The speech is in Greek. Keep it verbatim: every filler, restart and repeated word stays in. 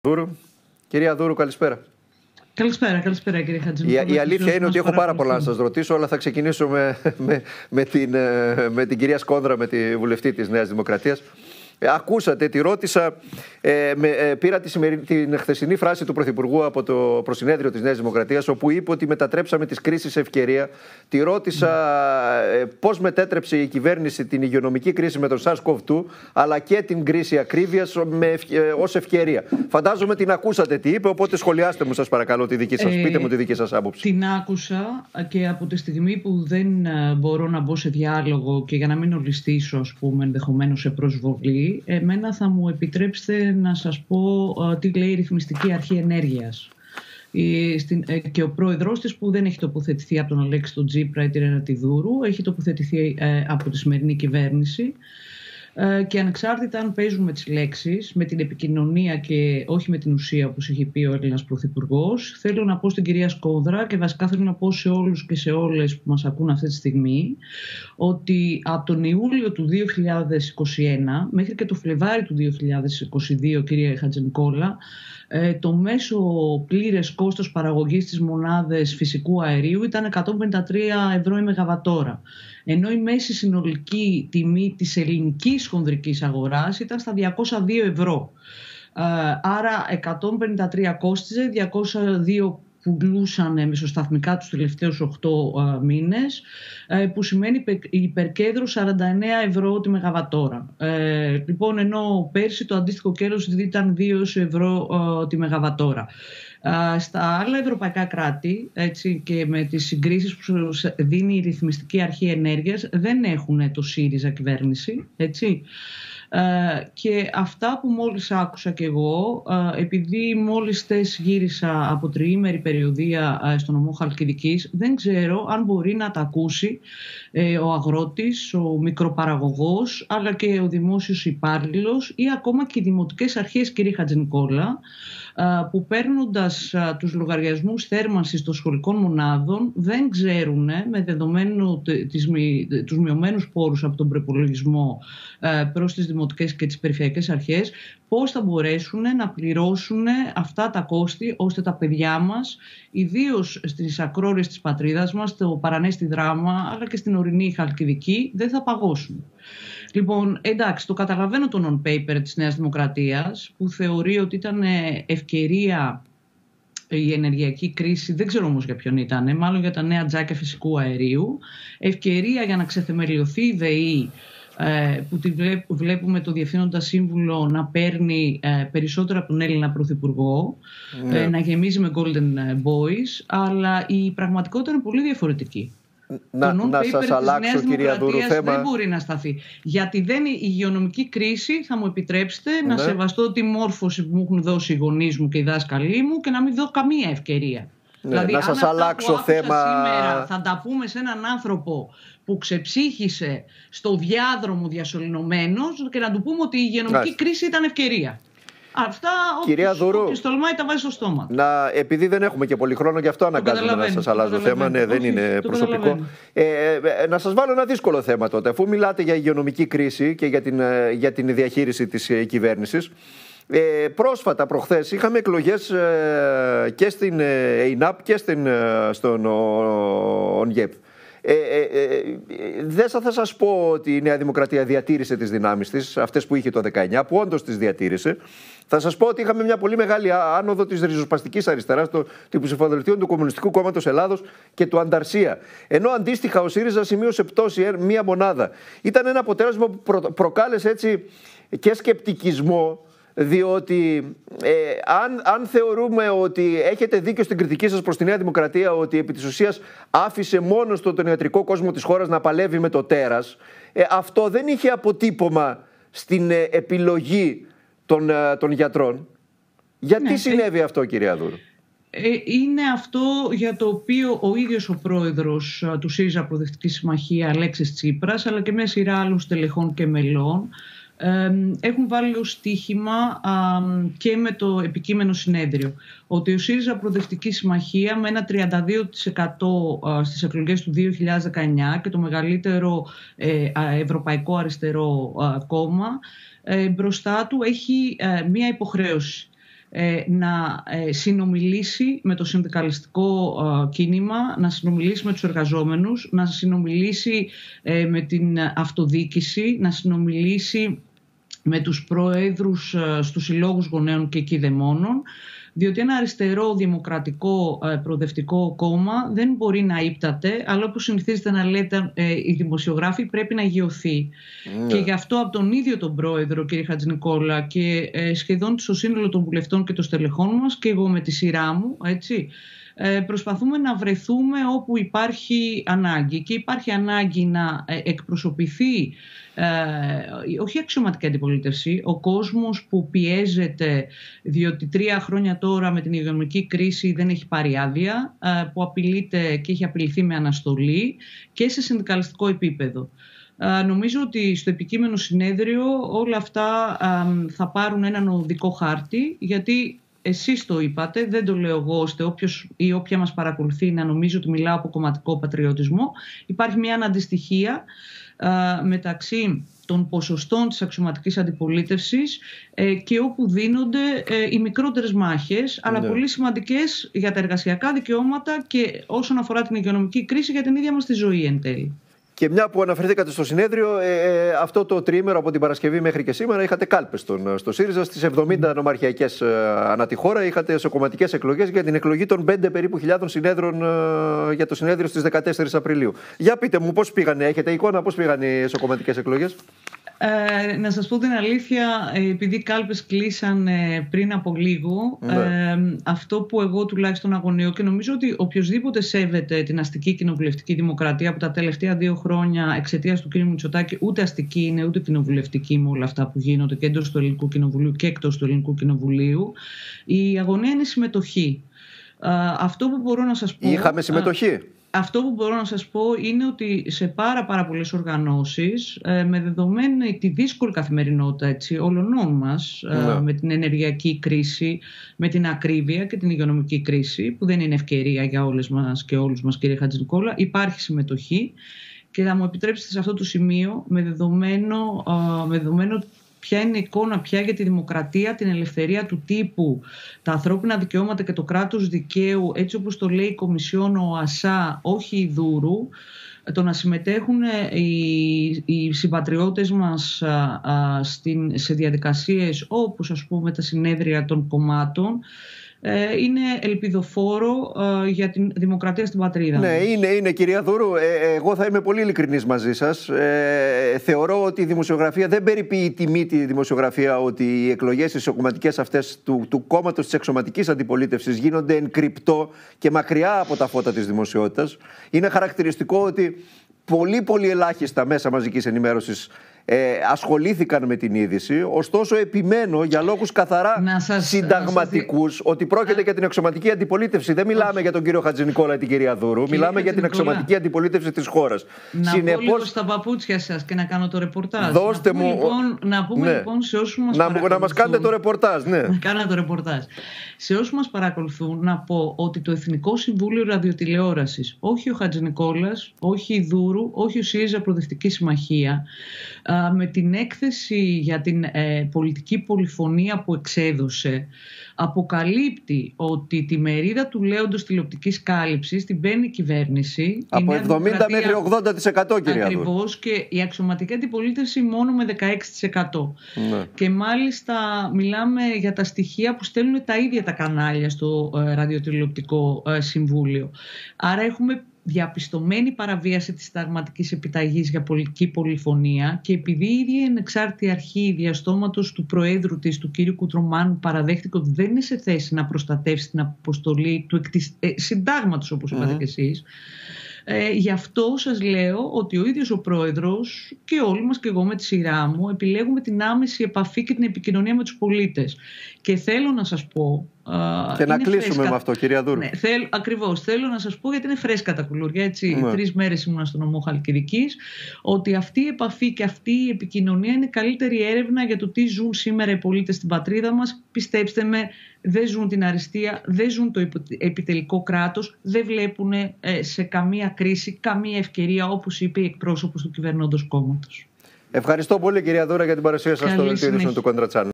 Δούρου. Κυρία Δούρου, καλησπέρα. Καλησπέρα, καλησπέρα κύριε Χατζηνικόλα. Η, η αλήθεια είναι ότι έχω πάρα πολλά να σας ρωτήσω, αλλά θα ξεκινήσω με, με, με, την, με την κυρία Σκόνδρα, με τη βουλευτή της Νέας Δημοκρατίας. Ακούσατε, τη ρώτησα, ε, με, ε, πήρα τη σημερινή, την χθεσινή φράση του Πρωθυπουργού από το προσυνέδριο της Νέας Δημοκρατίας, όπου είπε ότι μετατρέψαμε τις κρίσεις σε ευκαιρία. Τη ρώτησα ε, πώς μετέτρεψε η κυβέρνηση την υγειονομική κρίση με τον SARS-κοβ δύο, αλλά και την κρίση ακρίβειας με, ε, ως ευκαιρία. Φαντάζομαι την ακούσατε τι είπε, οπότε σχολιάστε μου σας παρακαλώ τη δική σας, ε, πείτε μου τη δική σας άποψη. Την άκουσα και από τη στιγμή που δεν μπορώ να μπω σε διάλογο και για να μην ολιστήσω, ας πούμε, ενδεχομένως σε προσβολή, εμένα θα μου επιτρέψετε να σας πω uh, τι λέει η Ρυθμιστική Αρχή Ενέργειας. Η, στην, ε, και ο πρόεδρος της, που δεν έχει τοποθετηθεί από τον Αλέξη τον Τσίπρα ή τη Ρένα τη Δούρου, έχει τοποθετηθεί ε, από τη σημερινή κυβέρνηση. Ε, και ανεξάρτητα αν παίζουμε τις λέξεις, με την επικοινωνία και όχι με την ουσία, όπως έχει πει ο Έλληνας Πρωθυπουργός, θέλω να πω στην κυρία Σκόνδρα και βασικά θέλω να πω σε όλους και σε όλες που μας ακούν αυτή τη στιγμή, ότι από τον Ιούλιο του δύο χιλιάδες είκοσι ένα μέχρι και το Φλεβάρι του δύο χιλιάδες είκοσι δύο, κυρία Χατζηνικόλα, το μέσο πλήρες κόστος παραγωγής της μονάδας φυσικού αερίου ήταν εκατόν πενήντα τρία ευρώ η μεγαβατόρα. Ενώ η μέση συνολική τιμή της ελληνικής χονδρικής αγοράς ήταν στα διακόσια δύο ευρώ. Άρα εκατόν πενήντα τρία κόστιζε, διακόσια δύο πουλούσαν μεσοσταθμικά τους τελευταίους οκτώ μήνες, που σημαίνει υπερκέντρο σαράντα εννέα ευρώ τη μεγαβατόρα. Ε, λοιπόν, ενώ πέρσι το αντίστοιχο κέρδος ήταν δύο ευρώ τη μεγαβατόρα. Στα άλλα ευρωπαϊκά κράτη, έτσι, και με τις συγκρίσεις που δίνει η Ρυθμιστική Αρχή Ενέργειας, δεν έχουν το ΣΥΡΙΖΑ κυβέρνηση, έτσι. Uh, και αυτά που μόλις άκουσα κι εγώ, uh, επειδή μόλις τες γύρισα από τριήμερη περιοδεία uh, στον νομό Χαλκιδικής, δεν ξέρω αν μπορεί να τα ακούσει uh, ο αγρότης, ο μικροπαραγωγός, αλλά και ο δημόσιος υπάλληλος ή ακόμα και οι δημοτικές αρχές, κύριε Χατζηνικόλα, uh, που παίρνοντας uh, τους λογαριασμούς θέρμανσης των σχολικών μονάδων δεν ξέρουν, με δεδομένου τις, τους μειωμένους πόρους από τον προϋπολογισμό uh, προς τις δημοτικές και τις περιφερειακές αρχές, πώς θα μπορέσουν να πληρώσουν αυτά τα κόστη ώστε τα παιδιά μας, ιδίως στις ακρόριες της πατρίδας μας, στο Παρανέστη Δράμα αλλά και στην ορεινή Χαλκιδική, δεν θα παγώσουν. Λοιπόν, εντάξει, το καταλαβαίνω το non-paper της Νέας Δημοκρατίας, που θεωρεί ότι ήταν ευκαιρία η ενεργειακή κρίση, δεν ξέρω όμως για ποιον ήταν, μάλλον για τα νέα τζάκια φυσικού αερίου, ευκαιρία για να ξεθεμελιωθεί η ΔΕΗ, που τη βλέπουμε το Διευθύνοντα Σύμβουλο να παίρνει περισσότερο από τον Έλληνα Πρωθυπουργό, ναι, να γεμίζει με golden boys, αλλά η πραγματικότητα είναι πολύ διαφορετική. Να, το να σας αλλάξω, κυρία Δούρου, θέμα. Δεν μπορεί να σταθεί. Γιατί δεν η υγειονομική κρίση, θα μου επιτρέψετε, ναι, να σεβαστώ τη μόρφωση που μου έχουν δώσει οι γονείς μου και οι δάσκαλοι μου και να μην δω καμία ευκαιρία. Ναι, δηλαδή, να σας αλλάξω θέμα. Σήμερα θα τα πούμε σε έναν άνθρωπο που ξεψύχησε στο διάδρομο διασωληνωμένος και να του πούμε ότι η υγειονομική Άς. κρίση ήταν ευκαιρία. Αυτά, κυρία Δούρου, όποιος τολμάει τα βάζει στο στόμα. Να, επειδή δεν έχουμε και πολύ χρόνο, γι' αυτό αναγκάζομαι να σας αλλάζω θέμα. Ναι, δεν είναι το προσωπικό. Ε, ε, να σας βάλω ένα δύσκολο θέμα τότε. Αφού μιλάτε για υγειονομική κρίση και για την, για την διαχείριση της ε, κυβέρνησης. Ε, πρόσφατα, προχθές, είχαμε εκλογές ε, και στην ε, ΕΙΝΑΠ και στην, ε, στον ΟΝΓΕΠ. Ε, ε, ε, δεν θα σας πω ότι η Νέα Δημοκρατία διατήρησε τις δυνάμεις της, αυτές που είχε το δεκαεννιά, που όντως τις διατήρησε. Θα σας πω ότι είχαμε μια πολύ μεγάλη άνοδο της ριζοσπαστικής αριστεράς, του Ψηφοδελτίου του Κομμουνιστικού Κόμματος Ελλάδος και του Ανταρσία. Ενώ αντίστοιχα ο ΣΥΡΙΖΑ σημείωσε πτώση μία μονάδα. Ήταν ένα αποτέλεσμα που προ, προκάλεσε έτσι και σκεπτικισμό. Διότι ε, αν, αν θεωρούμε ότι έχετε δίκιο στην κριτική σας προς τη Νέα Δημοκρατία, ότι επί της ουσίας άφησε μόνο στον τον ιατρικό κόσμο της χώρας να παλεύει με το τέρας, ε, αυτό δεν είχε αποτύπωμα στην ε, επιλογή των, ε, των γιατρών. Γιατί ναι, συνέβη ε, αυτό, κυρία Δούρου? Ε, είναι αυτό για το οποίο ο ίδιος ο πρόεδρος του ΣΥΡΙΖΑ Προοδευτική Συμμαχία, Αλέξης Τσίπρας, αλλά και μια σειρά άλλων στελεχών και μελών, έχουν βάλει ως στοίχημα και με το επικείμενο συνέδριο ότι ο ΣΥΡΙΖΑ Προοδευτική Συμμαχία με ένα τριάντα δύο τοις εκατό στις εκλογές του δύο χιλιάδες δεκαεννιά και το μεγαλύτερο ευρωπαϊκό αριστερό κόμμα μπροστά του έχει μία υποχρέωση. να συνομιλήσει με το συνδικαλιστικό κίνημα, να συνομιλήσει με τους εργαζόμενους, να συνομιλήσει με την αυτοδιοίκηση, να συνομιλήσει με τους προέδρους στους συλλόγους γονέων και κηδεμόνων, διότι ένα αριστερό δημοκρατικό προοδευτικό κόμμα δεν μπορεί να ύπταται, αλλά όπως συνηθίζεται να λέτε οι δημοσιογράφοι, πρέπει να γειωθεί. Yeah. Και γι' αυτό από τον ίδιο τον πρόεδρο, κύριε Χατζηνικόλα, και σχεδόν το σύνολο των βουλευτών και των στελεχών μας, και εγώ με τη σειρά μου, έτσι, προσπαθούμε να βρεθούμε όπου υπάρχει ανάγκη, και υπάρχει ανάγκη να εκπροσωπηθεί ε, όχι αξιωματική αντιπολίτευση, ο κόσμος που πιέζεται διότι τρία χρόνια τώρα με την υγειονομική κρίση δεν έχει πάρει άδεια, ε, που απειλείται και έχει απειληθεί με αναστολή και σε συνδικαλιστικό επίπεδο. Ε, νομίζω ότι στο επικείμενο συνέδριο όλα αυτά ε, θα πάρουν έναν οδικό χάρτη, γιατί εσείς το είπατε, δεν το λέω εγώ, ώστε όποιος ή όποια μας παρακολουθεί να νομίζει ότι μιλάω από κομματικό πατριωτισμό. Υπάρχει μια αναντιστοιχία α, μεταξύ των ποσοστών της αξιωματικής αντιπολίτευσης ε, και όπου δίνονται ε, οι μικρότερες μάχες, αλλά ναι. πολύ σημαντικές για τα εργασιακά δικαιώματα και όσον αφορά την υγειονομική κρίση για την ίδια μας τη ζωή εν τέλει. Και μια που αναφερθήκατε στο συνέδριο, ε, αυτό το τριήμερο από την Παρασκευή μέχρι και σήμερα είχατε κάλπες στο ΣΥΡΙΖΑ. Στις εβδομήντα νομαρχιακές ε, ανά τη χώρα είχατε εσωκομματικές εκλογές για την εκλογή των πέντε περίπου χιλιάδων συνέδρων ε, για το συνέδριο στις δεκατέσσερις Απριλίου. Για πείτε μου πώς πήγανε, έχετε εικόνα πώς πήγαν οι εσωκομματικές εκλογές? Ε, να σας πω την αλήθεια, επειδή οι κάλπες κλείσαν ε, πριν από λίγο, ναι. ε, αυτό που εγώ τουλάχιστον αγωνιώ, και νομίζω ότι οποιοσδήποτε σέβεται την αστική κοινοβουλευτική δημοκρατία από τα τελευταία δύο χρόνια εξαιτίας του κ. Μητσοτάκη, ούτε αστική είναι ούτε κοινοβουλευτική με όλα αυτά που γίνονται και εντός του Ελληνικού Κοινοβουλίου και εκτός του Ελληνικού Κοινοβουλίου, η αγωνία είναι συμμετοχή. Ε, αυτό που μπορώ να σας πω... Είχαμε συμμετοχή. Ε, Αυτό που μπορώ να σας πω είναι ότι σε πάρα πάρα πολλές οργανώσεις, με δεδομένη τη δύσκολη καθημερινότητα έτσι, όλων μας, yeah. με την ενεργειακή κρίση, με την ακρίβεια και την υγειονομική κρίση, που δεν είναι ευκαιρία για όλες μας και όλους μας, κύριε Χατζηνικόλα, υπάρχει συμμετοχή. Και θα μου επιτρέψετε σε αυτό το σημείο, με δεδομένο, με δεδομένο ποια είναι η εικόνα πια για τη δημοκρατία, την ελευθερία του τύπου, τα ανθρώπινα δικαιώματα και το κράτος δικαίου, έτσι όπως το λέει η Κομισιόν, ο ΑΣΑ, όχι η Δούρου, το να συμμετέχουν οι, οι συμπατριώτες μας α, α, στην, σε διαδικασίες όπως ας πούμε τα συνέδρια των κομμάτων, είναι ελπιδοφόρο ε, για την δημοκρατία στην πατρίδα. Ναι, είναι, είναι κυρία Δούρου. Ε, εγώ θα είμαι πολύ ειλικρινής μαζί σας. Ε, θεωρώ ότι η δημοσιογραφία δεν περιποιεί τιμή τη δημοσιογραφία ότι οι εκλογές ισοκομματικές αυτές του, του κόμματος της εξωματικής αντιπολίτευσης γίνονται εν κρυπτό και μακριά από τα φώτα της δημοσιότητας. Είναι χαρακτηριστικό ότι πολύ πολύ ελάχιστα μέσα μαζικής ενημέρωσης Ε, ασχολήθηκαν με την είδηση. Ωστόσο επιμένω για λόγους καθαρά σας, συνταγματικούς σας... ότι πρόκειται Α... για την αξιωματική αντιπολίτευση. Δεν μιλάμε Όχι. για τον κύριο Χατζηνικόλα ή την κυρία Δούρου. Κύριε μιλάμε για την αξιωματική αντιπολίτευση της χώρας. Να Συνεπώς... πω λίγο στα παπούτσια σας και να κάνω το ρεπορτάζ. Δώστε να μου... πούμε, λοιπόν, να πούμε ναι. λοιπόν σε όσους μας να, παρακολουθούν... Να μας κάνετε το ρεπορτάζ, ναι. Να κάνω το ρεπορτάζ. Σε όσους μας παρακολουθούν να πω ότι το Εθνικό Συμβούλιο Ραδιοτηλεόρασης, όχι ο Χατζηνικόλας, όχι η Δούρου, όχι ο ΣΥΡΙΖΑ Προοδευτική Συμμαχία, με την έκθεση για την ε, πολιτική πολυφωνία που εξέδωσε, αποκαλύπτει ότι τη μερίδα του λέοντος τηλεοπτικής κάλυψης την παίρνει η κυβέρνηση. Από εβδομήντα μέχρι ογδόντα τοις εκατό, κυρία Δούρου. Ακριβώς, και η αξιωματική αντιπολίτευση μόνο με δεκαέξι τοις εκατό. Ναι. Και μάλιστα μιλάμε για τα στοιχεία που στέλνουν τα ίδια τα κανάλια στο ε, ραδιοτηλεοπτικό ε, συμβούλιο. Άρα έχουμε διαπιστωμένη παραβίαση της συνταγματικής επιταγής για πολιτική πολυφωνία, και επειδή η ίδια η ανεξάρτητη αρχή διαστόματος του Προέδρου της, του κ. Κουτρομάνου, παραδέχτηκε ότι δεν είναι σε θέση να προστατεύσει την αποστολή του ε, συντάγματος, όπως είπατε mm-hmm. και εσείς, Ε, γι' αυτό σας λέω ότι ο ίδιος ο πρόεδρος και όλοι μας και εγώ με τη σειρά μου επιλέγουμε την άμεση επαφή και την επικοινωνία με τους πολίτες. Και θέλω να σας πω... Και να κλείσουμε φρέσκα... με αυτό, κυρία Δούρου. Ναι, θέλ, ακριβώς. Θέλω να σας πω, γιατί είναι φρέσκα τα κουλούρια, έτσι. Ναι. Τρεις μέρες ήμουνα στον νομό Χαλκιδικής, ότι αυτή η επαφή και αυτή η επικοινωνία είναι καλύτερη έρευνα για το τι ζουν σήμερα οι πολίτες στην πατρίδα μας. Πιστέψτε με, δεν ζουν την αριστεία, δεν ζουν το επιτελικό κράτος, δεν βλέπουν ε, σε καμία κρίση, καμία ευκαιρία, όπως είπε η εκπρόσωπος του κυβερνώντος κόμματος. Ευχαριστώ πολύ, κυρία Δούρα, για την παρουσία σας στο Δελτίο Ειδήσεων του Κόντρα Channel.